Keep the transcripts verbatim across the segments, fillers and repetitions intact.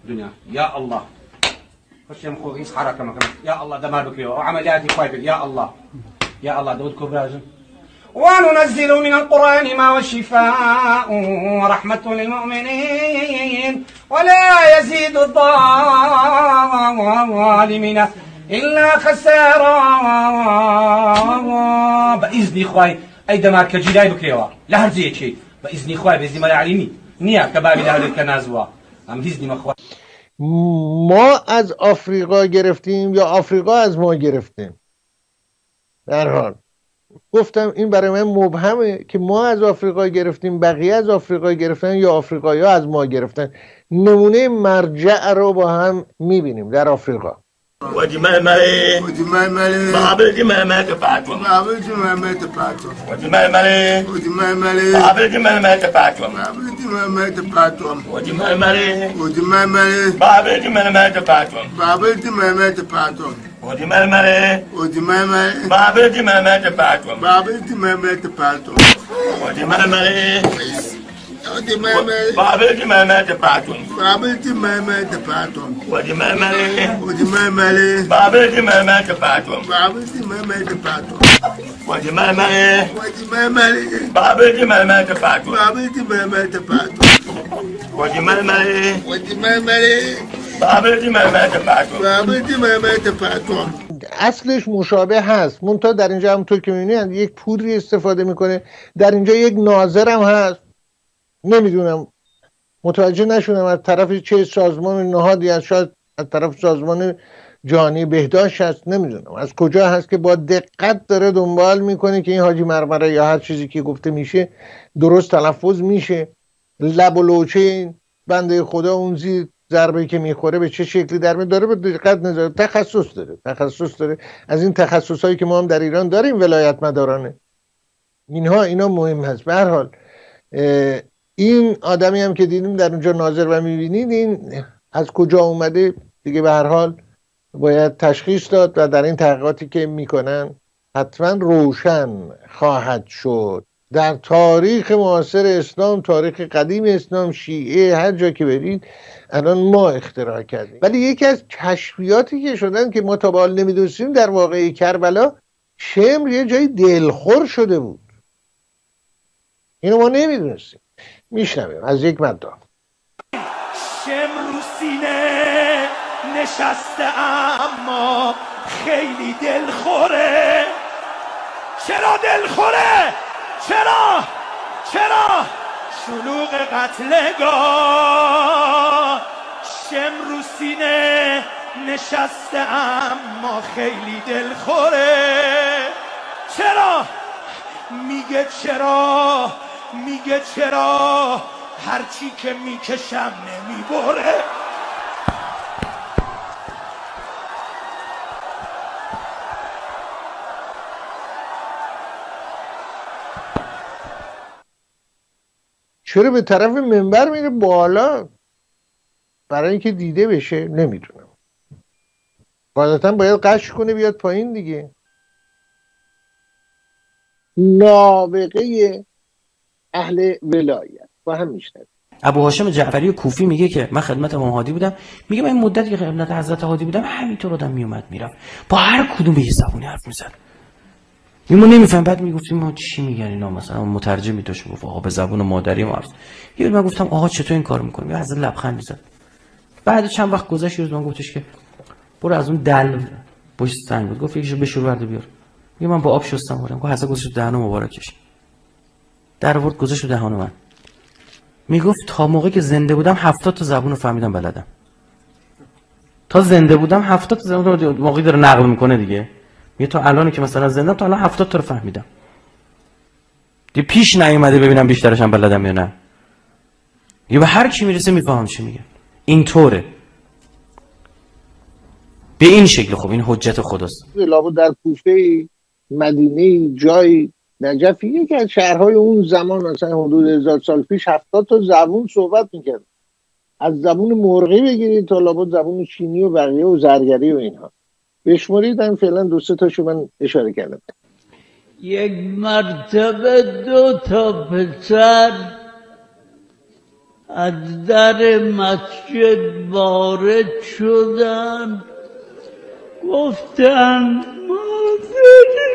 الدنيا. يا الله خش يا مخو يس حركه مكان. يا الله دمار بكري وعملياتي كويس. يا الله يا الله داود كبراجن. وننزل من القرآن ما هو شفاء ورحمة للمؤمنين ولا يزيد الظالمين إلا خسارا. بإذن إخوائي أي دمار كجداي بكريوا لا هرزي شيء بإذن إخوائي بإذن ما يعلمي نيا كبابي دهل كنازوا ام هیزنی مخوا. ما از آفریقا گرفتیم یا آفریقا از ما گرفتیم؟ در حال گفتم این برای من مبهمه که ما از آفریقا گرفتیم، بقیه از آفریقا گرفتن یا آفریقایی ها از ما گرفتن. نمونه مرجع رو با هم میبینیم در آفریقا. وجمال مالی وجمال مالی بابل جمال مالی تفاعل بابل جمال مالی تفاعل وجمال مالی وجمال مالی بابل جمال مالی تفاعل بابل جمال مالی تفاعل وجمال مالی وجمال مالی بابل جمال مالی تفاعل بابل جمال مالی تفاعل وجمال مالی وجمال مالی بابل جمال مالی تفاعل بابل جمال مالی تفاعل وجمال مالی بابل جمال مالی تفاعل بابل جمال مالی تفاعل وجمال مالی وجمال مالی بابل جمال مالی تفاعل بابل جمال مالی تفاعل وجمال مالی وجمال مالی بابل جمال مالی تفاعل بابل جمال مالی تفاعل وجمال مالی وجمال مالی بابل جمال مالی تفاعل بابل جمال مالی تفاعل. اصلش مشابه هست، منتها در اینجا همونطور که می‌بینید یک پودری استفاده میکنه، در اینجا یک ناظر هم هست. نمیدونم متوجه نشونم از طرف چه سازمان نهادی از شاید از طرف سازمان جهانی بهداشت هست، نمیدونم از کجا هست که با دقت داره دنبال میکنه که این حاجی مرمره یا هر چیزی که گفته میشه درست تلفظ میشه. لب و لوچه این بنده خدا اون زیر ضربه که میخوره به چه شکلی در میاد داره به دقت نظر تخصص داره تخصص داره از این تخصصایی که ما هم در ایران داریم ولایت مدارانه. اینها اینا مهم هست. به هر حال این آدمی هم که دیدیم در اونجا ناظر و میبینید این از کجا اومده دیگه به هر حال باید تشخیص داد و در این تحقیقاتی که میکنن حتما روشن خواهد شد. در تاریخ معاصر اسلام، تاریخ قدیم اسلام، شیعه، هر جا که برید الان ما اختراع کردیم. ولی یکی از کشفیاتی که شدن که ما تا به حال نمیدونستیم در واقعه کربلا شمر یه جای دلخور شده بود. اینو ما نمیدونستیم. میشنویم از یک مدام. شمر رو سینه نشسته اما خیلی دلخوره. چرا دلخوره؟ چرا؟ چرا؟ شلوغ قتلگاه. شمر رو سینه نشسته اما خیلی دلخوره. چرا؟ میگه چرا؟ میگه چرا؟ هرچی که میکشم نمیبره. چرا به طرف منبر میره بالا؟ برای اینکه دیده بشه؟ نمیدونم. قاعدتا باید قش کنه بیاد پایین دیگه. نابغه اهل ولایت با هم میشنه. ابو هاشم جعفری کوفی میگه که من خدمت امام هادی بودم، میگه من این مدتی که خدمت حضرت هادی بودم همینطور آدم میومد میرفت با هر کدوم به یه زبونی حرف میزد. ما نمیفهم. بعد میگفتیم ما چی میگن اینا، مثلا مترجمی داشت میگفت آقا به زبون مادری ما حرف. یه من گفتم آقا چطور این کارو میکنی؟ یه حضرت لبخند میزد. بعد چند وقت گذشت روز من گفتش که برو از اون دل پشت سنگ بود، گفت یکیشو بشور برده بیار. میگه من با آب شستم بودم. گفت حضرت گذاشت دهن مبارکش. در آورد گذاشت دهن من. میگفت تا موقعی که زنده بودم هفتاد تا زبون رو فهمیدم بلدم. تا زنده بودم هفتاد تا زبون موقعی داره نقل میکنه دیگه. میگه تا الانی که مثلا زنده تا الان هفتاد تا رو فهمیدم. دیگه پیش نیومده ببینم بیشترش هم بلدم یا نه. دیگه به هر کی میرسه میفهمم چی میگه. اینطوره. به این شکل. خب این حجت خداست. لابد در کوفه، مدینه، جای نجف، یکی از شهرهای اون زمان مثلا حدود هزار سال پیش هفتاد تا زبون صحبت میکرد. از زبون مرغی بگیرید تا لابد زبون چینی و بقیه و زرگری و اینها. بشمارید هم فعلا دو سه تاشو من اشاره کردم. یک مرتبه دو تا پسر از در مسجد وارد شدن، گفتن مادر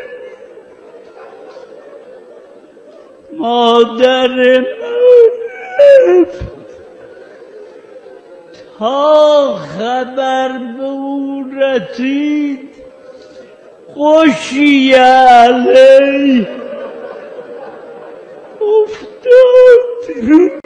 مادر من تا خبر به او رسید خوشی علی افتاد.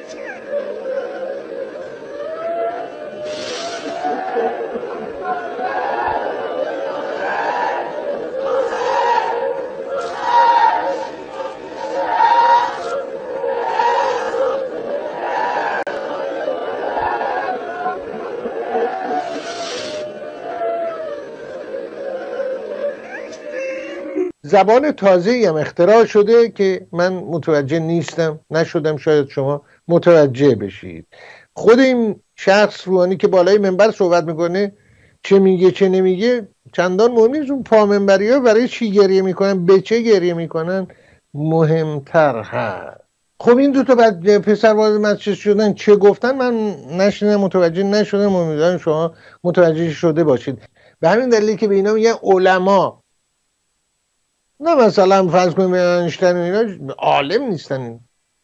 زبان تازه‌ای هم اختراع شده که من متوجه نیستم، نشدم، شاید شما متوجه بشید. خود این شخص روحانی که بالای منبر صحبت میکنه چه میگه چه نمیگه چندان مهم نیست. اون پا منبری ها برای چی گریه میکنن، به چه گریه میکنن مهمتر هست. خب این دوتا بعد پسر وارد مسجد شدن چه گفتن من نشنیدم، متوجه نشدم. امیدوارم شما متوجه شده باشید. به همین دلیلی که به اینا میگن علما، نه مثلا فرض کنیم انشتین و اینا عالم نیستن،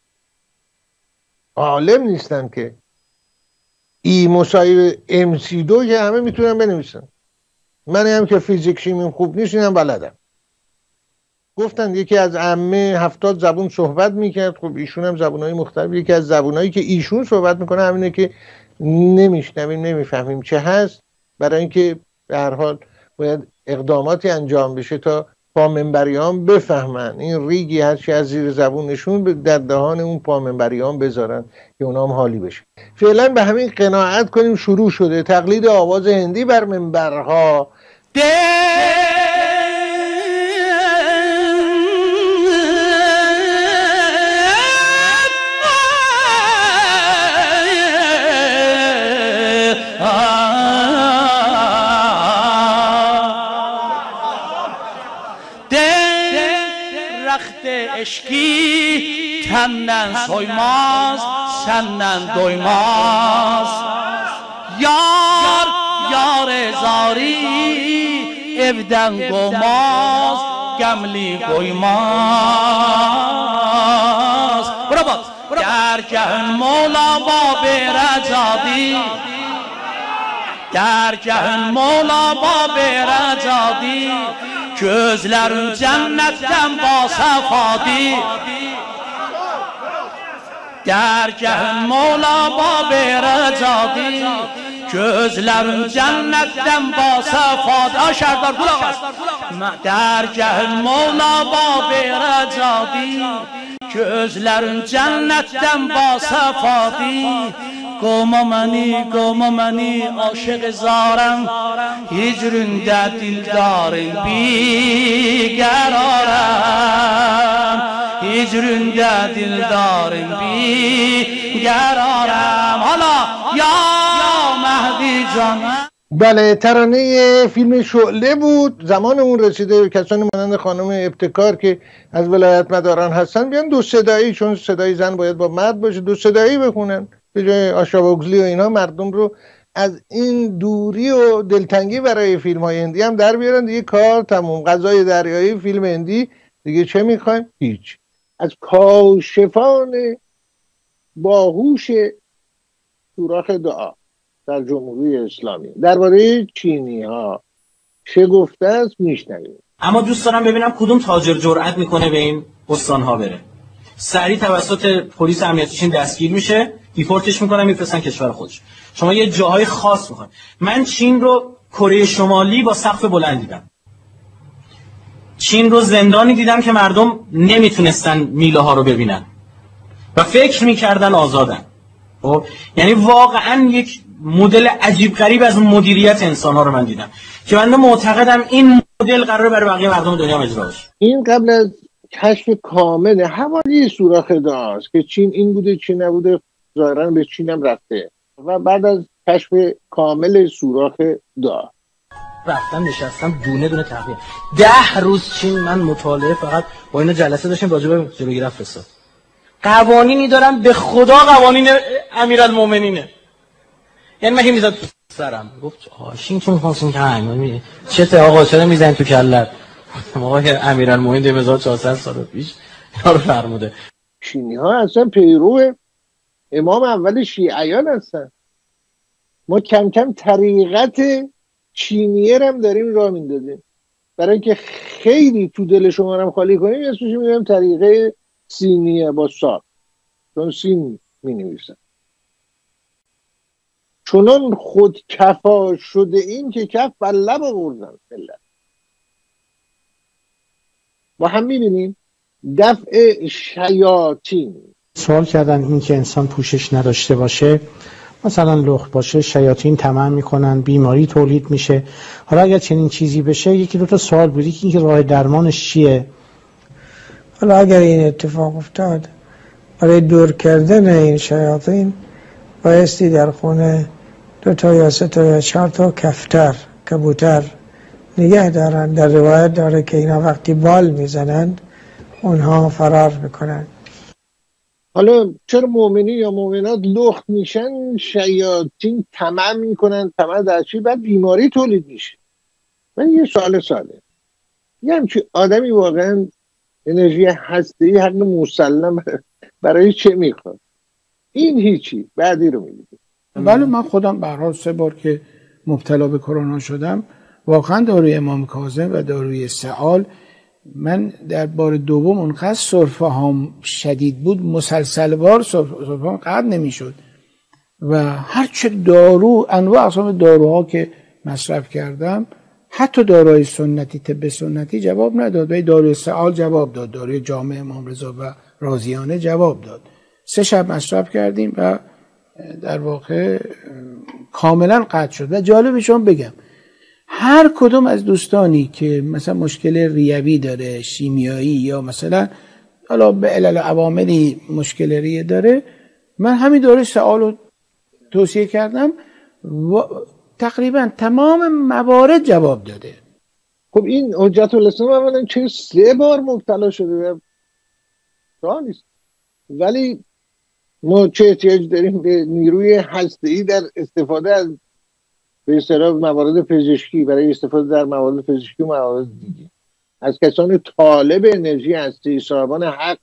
عالم نیستن که ای مساوی ام سی دو که همه میتونن بنویسن. من هم که فیزیک شیمیم خوب نیست اینم بلدم. گفتن یکی از عمه هفتاد زبون صحبت میکرد. خب ایشون هم زبونهای مختلف، یکی از زبونهایی که ایشون صحبت میکنه همینه که نمیشنویم نمیفهمیم چه هست. برای اینکه به هر حال باید اقداماتی انجام بشه تا پامنبریان بفهمن این ریگی هست که از زیر زبونشون در دهان اون پامنبریان بذارن که اونا هم حالی بشه. فعلا به همین قناعت کنیم. شروع شده تقلید آواز هندی بر منبرها. Eşki tenden soymaz, senden doymaz. Yar, yar zari evden kovmaz, gemli koymaz. Bura bak, derken Mola Bab-ı Recadi, derken Mola Bab-ı Recadi, gözlerin cennetten basafadi. Derken Mola Bab-ı Recadi, gözlerin cennetten basafadi. Aşağılar kulak as. Derken Mola Bab-ı Recadi, gözlerin cennetten basafadi. Qoma məni, qoma məni aşıq zarəm, hicründə dildarın biqərarəm, hicründə dildarın biqərarəm. Hala ya Mehdi canım. بله، ترانه فیلم شعله بود. زمان اون رسیده. کسانی مانند خانم ابتکار که از ولایت مداران هستن بیان دو صدایی، چون صدای زن باید با مرد باشه، دو صدایی بخونن به جای آشا بوگزلی و اینا. مردم رو از این دوری و دلتنگی برای فیلم های هندی هم در بیارن. دیگه کار تموم. غذای دریایی فیلم هندی دیگه چه میخوایم؟ هیچ. از کاشفان باهوش سوراخ دعا در جمهوری اسلامی درباره چینی ها چه گفته است میشنویم. اما دوست دارم ببینم کدوم تاجر جرأت میکنه به این استان ها بره. سریع توسط پلیس امنیتی چین دستگیر میشه، دیپورتش میکنن، میفرستن کشور خودش. شما یه جاهای خاص میخواین. من چین رو کره شمالی با سقف بلند دیدم. چین رو زندانی دیدم که مردم نمیتونستن میله ها رو ببینن و فکر میکردن آزادن. خب یعنی واقعا یک مدل عجیب غریب از مدیریت انسان ها رو من دیدم که من معتقدم این مدل قراره برای بقیه مردم دنیا اجرا بشه. این قبل از کشف کامل حوالی سوراخ دعا است که چین این بوده چی نبوده، ظاهرا به چین هم رفته و بعد از کشف کامل سوراخ دعا رفتم نشستم دونه دونه تحقیق. ده روز چین من مطالعه فقط با اینا جلسه داشتیم راجع به جلوگیری فساد. قوانینی دارن به خدا قوانین امیرالمومنینه. یعنی من میزد تو سرم گفت آشینتون خواستین که همین چته آقا چرا میزنید تو کلت؟ آقای امیرالمومنین دو هزار و چهارصد سال پیش اینا رو فرموده. چینی ها اصلا پیرو امام اول شیعیان هستن. ما کم کم طریقت چینیه هم داریم راه میندازیم برای اینکه خیلی تو دل شما هم خالی کنیم. اسمش میگم طریقه سینیه با صاد، چون سین می نویسن. چونان خود کفا شده این که کف بر لب آوردن ملت. با هم میبینیم دفع شیاطین. سوال کردن این که انسان پوشش نداشته باشه، مثلا لخت باشه، شیاطین طمع میکنن، بیماری تولید میشه. حالا اگر چنین چیزی بشه، یکی دو تا سوال بود. یکی اینکه راه درمانش چیه؟ حالا اگر این اتفاق افتاد، برای دور کردن این شیاطین بایستی در خونه دو تا یا سه تا یا چهار تا کفتر، کبوتر نگه دارن. در روایت داره که اینا وقتی بال میزنند اونها فرار میکنن. حالا چرا مؤمنی یا مؤمنات لخت میشن؟ شیاطین طمع میکنن. طمع در چی؟ بعد بیماری تولید میشه. من یه سوال ساده، یه همچین آدمی واقعا انرژی هسته‌ای حق مسلم برای چه میخواد؟ این هیچی. بعدی رو میگید. بله من خودم به هر حال سه بار که مبتلا به کرونا شدم، واقعا داروی امام کاظم و داروی سعال، من در بار دوم اونقدر سرفه هم شدید بود، مسلسلوار سرفه هم قطع نمیشد و هرچه دارو، انواع اقسام داروها که مصرف کردم، حتی داروی سنتی، طب سنتی جواب نداد. و داروی سعال جواب داد، داروی جامع امام رضا و رازیانه جواب داد. سه شب مصرف کردیم و در واقع کاملا قطع شد. و جالبشون بگم، هر کدوم از دوستانی که مثلا مشکل ریوی داره، شیمیایی، یا مثلا حالا به علل عواملی مشکل ریه داره، من همین داروی سعال رو توصیه کردم و تقریبا تمام موارد جواب داده. خب این حجت الاسلام اولا چه سه بار مبتلا شده راه نیست، ولی ما چه احتیاج داریم به نیروی هسته‌ای در استفاده از به اصطلاح موارد پزشکی، برای استفاده در موارد پزشکی و موارد دیگه از کسان طالب انرژی هسته‌ای، صاحبان حق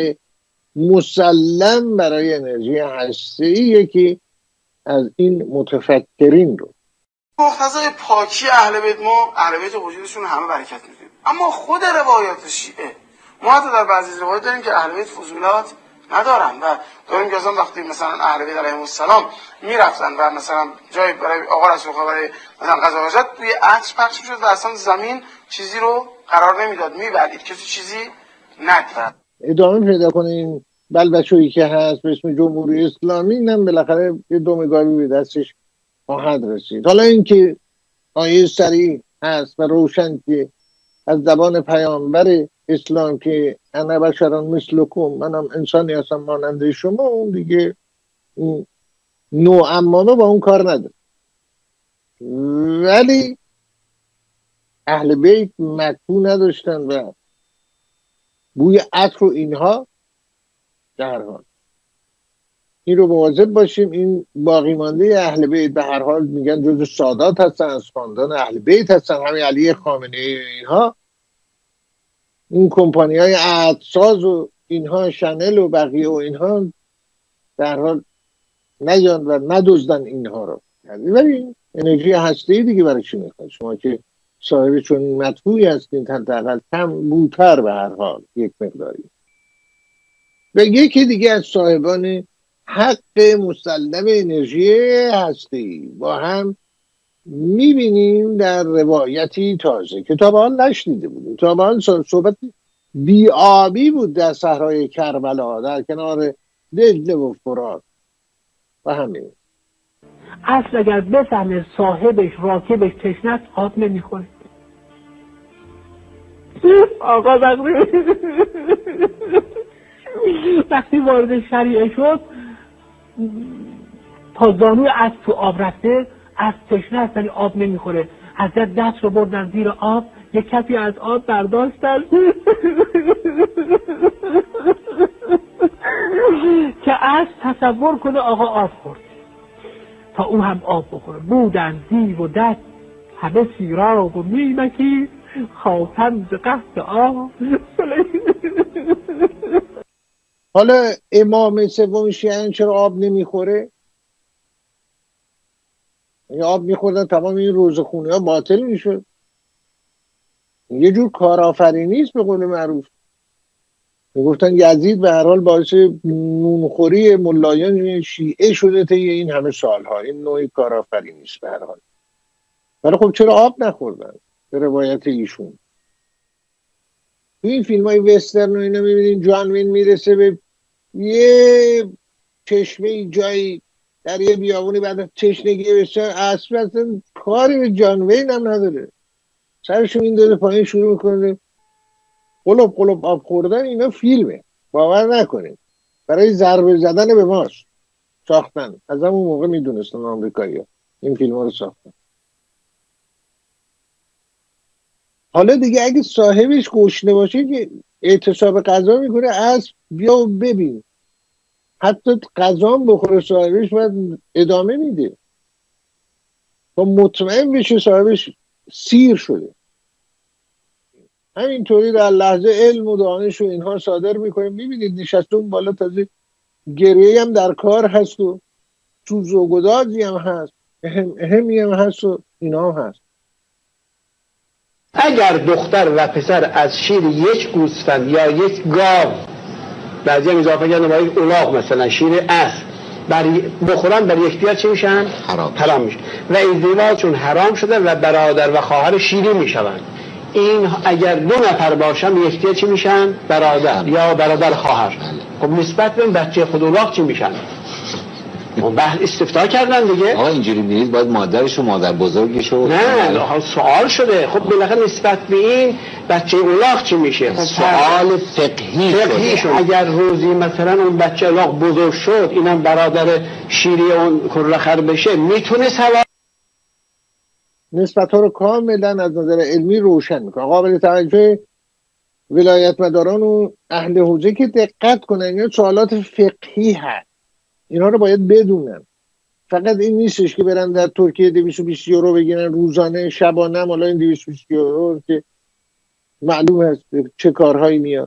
مسلم برای انرژی هسته‌ای که از این متفکرین رو مقتضای پاکی اهل بیت، ما اهل بیت وجودشون همه برکت میدیم. اما خود روایات شیعه، ما حتی در بعضی روایات داریم که اهل بیت فضولات ندارن و داریم که اصلا وقتی مثلا اهل بیت علیهم السلام میرفتن و مثلا جای برای آقا رسول خدا برای مثلا غذا حاجت توی عطر پخش میشد و اصلا زمین چیزی رو قرار نمیداد، میبلید، کسی چیزی ندید. ادامه پیدا کنه این بلبشویی که هست به اسم جمهوری اسلامی، اینم بالاخره یه دومگاهی به دستش خواهد رسید. حالا اینکه آیه صریح هست و روشن که از زبان پیامبر اسلام که انا بشران مثلکم، منم انسانی هستم ماننده شما، اون دیگه نوع امامه با اون کار نداره. ولی اهل بیت مدفوع نداشتن و بوی عطر و اینها در حال این رو مواظب باشیم. این باقی مانده اهل بیت به هر حال میگن جزو سادات هستن، از خاندان اهل بیت هستن، همین علی خامنه‌ای اینها، این کمپانی های عطرساز و اینها، شنل و بقیه و اینها، در حال نیان و ندزدن اینها رو. ولی انرژی هسته‌ای دیگه برای چی میخواد؟ شما که صاحب چون مدفوعی هستین، حداقل کم بوتر به هر حال یک مقداری. و یکی دیگه از صاحبان حق مسلم انرژی هستی با هم میبینیم در روایتی تازه که تا به حال نشنیده بودیم. تا به حال صحبت بی‌آبی بود در صحرای کربلا در کنار دجله و فرات و همین. اصل اگر بفهمه صاحبش راکبش تشنه است آب نمیخوره. آقا وقتی وقتی وارد شریعه شد، تا زانوی اسب تو آب رفته، اسب تشنه است ولی آب نمیخوره. حضرت دست رو بردن زیر آب یک کپی از آب برداشتن که از تصور کنه آقا آب خورد تا او هم آب بخوره. بودن دیو و دد همه سیراب و میمکی خواستن ز قصد آب. حالا امام سوم شیعیان چرا آب نمیخوره؟ یعنی آب میخوردن تمام این روزخونی ها باطل میشد. یه جور کارآفرینی است به قول معروف. میگفتن یزید به هر حال باعث نونخوری ملایان شیعه شده طی این همه سالها. این نوعی کارآفرینی است به هر حال. ولی خب چرا آب نخوردن؟ به روایت ایشون. تو این فیلم های وسترن و اینا میبینین جان وین میرسه به یه چشمه جایی در یه بیابونی، بعد تشنگی بسیار اصلا اصلا کاری به جان وین هم نداره. سرشو این داده پایین شروع میکنه قلب قلب آب خوردن. اینا فیلمه، باور نکنید، برای ضربه زدن به ماست ساختن. از همون موقع میدونستن آمریکایی ها این فیلم ها رو ساختن. حالا دیگه اگه صاحبش گشنه باشه که اعتصاب غذا میکنه، از بیا و ببین حتی غذا هم بخوره صاحبش باید ادامه میده تا مطمئن بشه صاحبش سیر شده. همینطوری در لحظه علم و دانش و اینها صادر میکنه. میبینید نشسته اون بالا تازه گریه هم در کار هست و سوز و گدازی هم هست، اهم اهمی هم هست و اینا هم هست. اگر دختر و پسر از شیر یک گوسفند یا یک گاو، بعضی هم اضافه کردن با یک الاغ مثلا شیر اسب بر بخورن، بر یکدیگر چه میشن؟ حرام, حرام میشن و ازدواج چون حرام شده و برادر و خواهر شیری میشون. این اگر دو نفر باشن یکدیگر چی میشن؟ برادر یا برادر خواهر. خب نسبت به بچه خود الاغ چی میشن؟ اون بحث استفتاء کردن دیگه. آقا اینجوری میرید باید مادرش و مادر بزرگش و نه سوال شده. خب بالاخره نسبت به این بچه الاغ چی میشه؟ خب سوال فقهی, فقهی شده. اگر روزی مثلا اون بچه الاغ بزرگ شد اینم برادر شیری اون کرخر بشه، میتونه سوال نسبت ها رو کاملا از نظر علمی روشن میکنه. قابل توجه ولایت مداران و اهل حوزه که دقت کنن، اینا سوالات فقهی هست، اینا رو باید بدونن. فقط این نیستش که برن در ترکیه دویست و بیست یورو بگیرن روزانه، شبانه هم حالا این دویست و بیست یورو که معلوم هست چه کارهایی میاد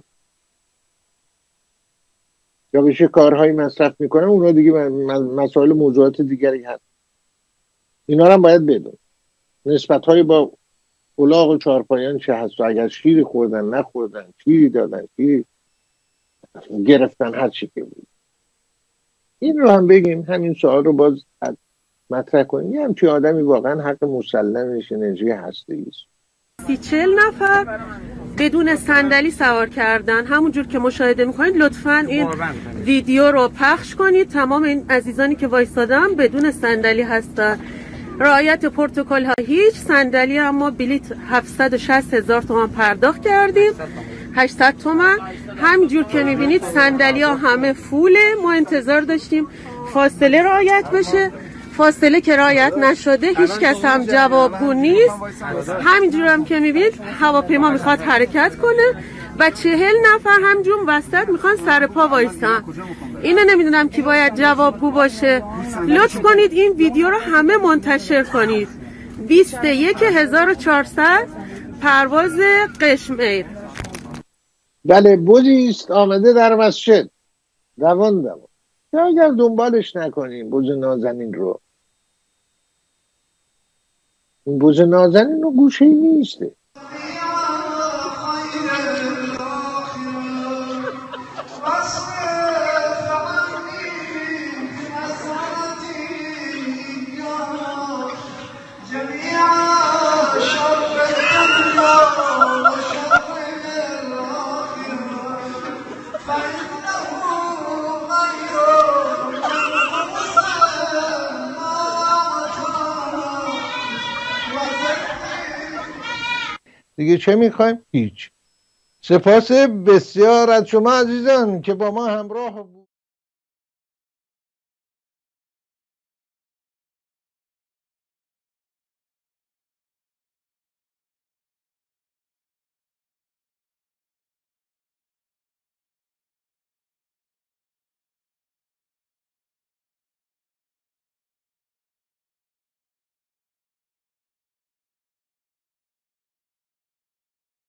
یا به چه کارهایی مصرف میکنن. اونا دیگه مسائل موضوعات دیگری هست، اینا رو هم باید بدون. نسبت های با الاغ و چهارپایان چه هست و اگر شیری خوردن نخوردن، شیری دادن، شیری گرفتن، هر چی که بود. این رو هم بگیم، همین سوال رو باز مطرح کنیم. یه همچین آدمی واقعا حق مسلمش انرژی هسته‌ای است. سی چهل نفر بدون صندلی سوار کردن. همونجور که مشاهده میکنید لطفاً این ویدیو رو پخش کنید. تمام این عزیزانی که وایسادن بدون صندلی هستن. رعایت پروتکل ها هیچ. صندلی اما بلیت هفتصد و شصت هزار تومان پرداخت کردیم، هشتصد تومان. همینجور که میبینید صندلی ها همه فوله. ما انتظار داشتیم فاصله رعایت بشه، فاصله که رعایت نشده، هیچ کس هم جوابگو نیست. همینجور هم که میبینید هواپیما میخواد حرکت کنه و چهل نفر همجون وسط میخوان سر پا وایسن. اینو نمیدونم کی باید جوابگو باشه. لطف کنید این ویدیو رو همه منتشر کنید. بیست و یک هزار و چهارصد پرواز قشم ایر. بله، بوزیست آمده در مسجد دوان دوان. یا اگر دنبالش نکنیم بوز نازنین رو، این بوز نازنین رو گوشه ای نیسته. دیگه چه میخوایم؟ هیچ. سپاس بسیار از شما عزیزان که با ما همراه